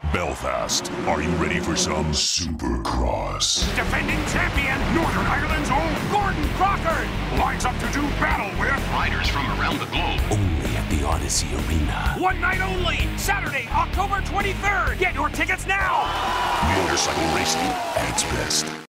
Belfast, are you ready for some Supercross? Defending champion, Northern Ireland's own Gordon Crocker lines up to do battle with riders from around the globe. Only at the Odyssey Arena. One night only, Saturday, October 23rd. Get your tickets now. Motorcycle racing at its best.